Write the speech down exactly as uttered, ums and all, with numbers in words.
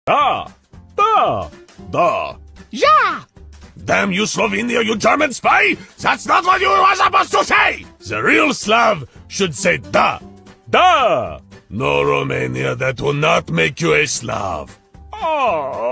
Da! Da! Da. Ja! Damn you, Slovenia, you German spy! That's not what you were supposed to say! The real Slav should say da. Da! No, Romania, that will not make you a Slav. Oh!